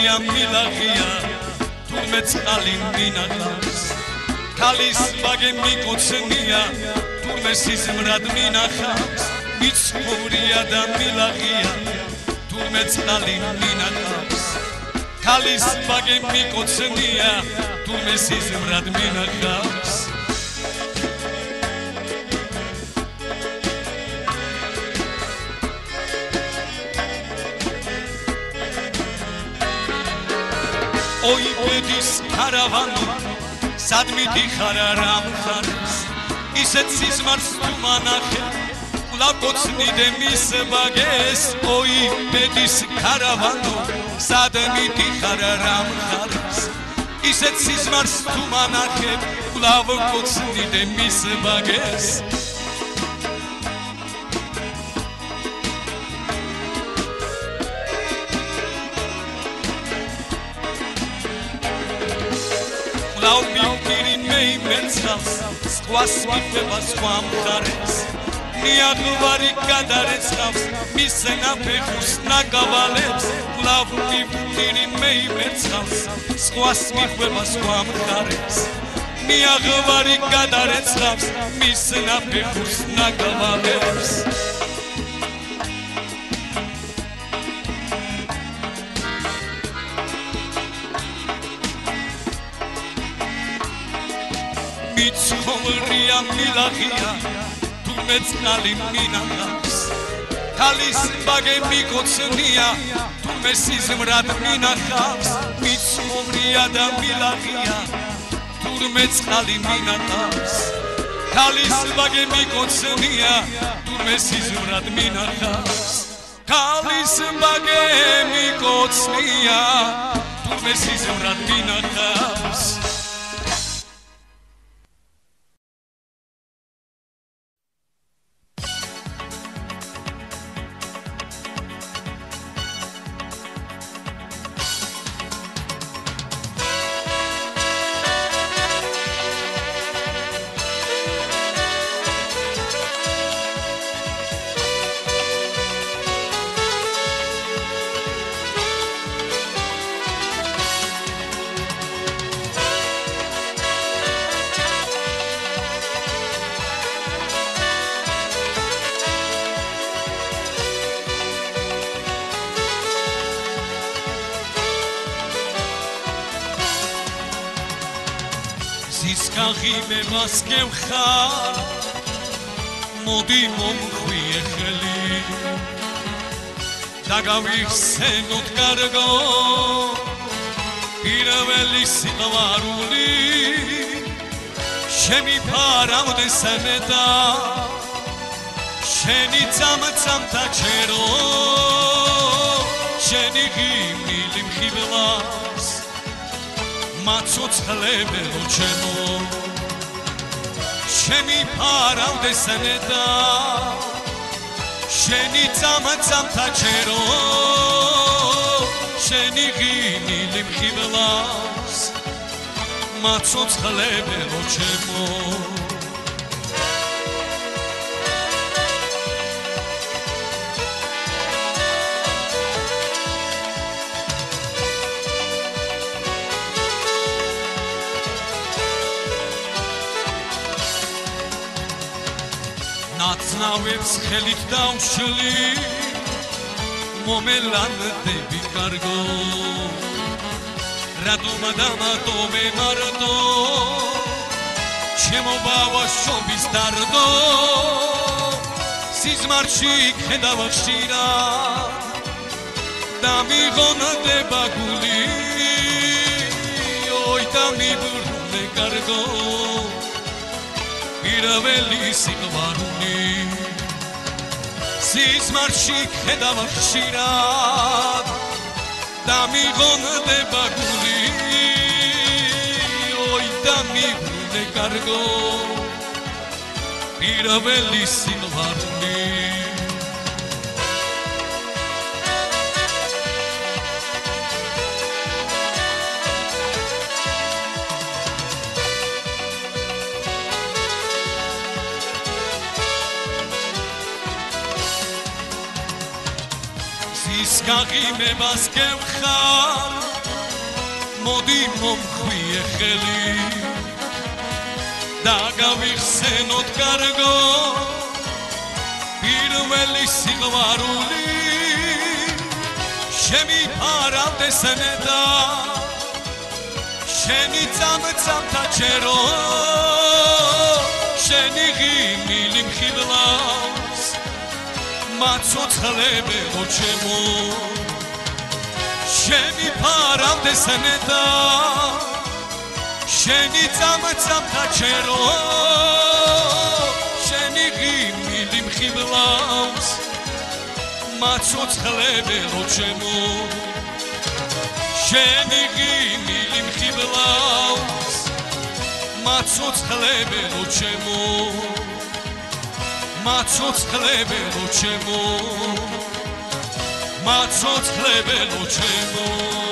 მიცხოვრია მილაღია თურმე წყალი მინახავს ქალის ვაგე მიკოცნია თურმე სიზმრად მინახავს მიცხოვრია და მილაღია თურმე წყალი მინახავს ქალის ვაგე მიკოცნია თურმე სიზმრად მინახავს oi ბედის ქარავანო სად მიდიხარ რა მხარეს ისეთ სიზმარს თუ მანახე კვლავ გოცნიდე მის ვაგეს oi ბედის ქარავანო სად მიდიხარ რა მხარეს ისეთ სიზმარს თუ მანახე კვლავ გოცნიდე მის ვაგეს სხვას მიყვება სხვა მხარეს ნიადვარი გადარეცხავს მის ნაფეხურს ნაგავალებს კვლავ მივთირი მეიმერცხავს სხვას მიყვება სხვა მხარეს ნიადვარი გადარეცხავს მის ნაფეხურს ნაგავალებს მიცხოვრია მილაღია თურმე წყალი მინახავს ქალის ვაგე მიკოცნია თურმე სიზმრად მინახავს მიცხოვრია და მილაღია თურმე წყალი მინახავს ქალის ვაგე მიკოცნია თურმე სიზმრად მინახავს ქალის ვაგე მიკოცნია თურმე სიზმრად მინახავს me vasqueu xar modi momkhvie kheli dagavixsenot kargo iraveli siqvaruli shemi paravde saneta sheni tsamtsamta chero sheni gimili mkhiblas matsotsqlebelo chemo შენი ფარავდე სანედა შენი წამწამთა ჩერო შენი ღიმილი მხიბლავს მაცოცხლებელო ჩემო ნაცნავებს ხელით დავშლი მომელანდები კარგო რატომა დამატო მე მარტო ჩემო ბავშვობის დარდო სიზმარში ხედავ ხშირად და მიღონდება გული ой და მიბრუნე კარგო ირაველი სიყვარული სიზმარში ხედავ ხშირად და მიღონდება გული ой და მიბრუნე კარგო ირაველი სიყვარული გაღიმებას გევხარ მოდი მომხვიე ხელი და გავიხსენოთ კარგო პირველი სიყვარული შემიფარავდეს ნეტა შენი წამწამთა ჯერო შენი ღიმილი მხიბლავს მაცოცხლებელო ჩემო შემიფარავდეს ნეტა შენი წამწამთა ჯერო შენი ღიმილი მხიბლავს მაცოცხლებელო ჩემო შენი ღიმილი მხიბლავს მაცოცხლებელო ჩემო მაცოცხლებელო ჩემო მაცოცხლებელო ჩემო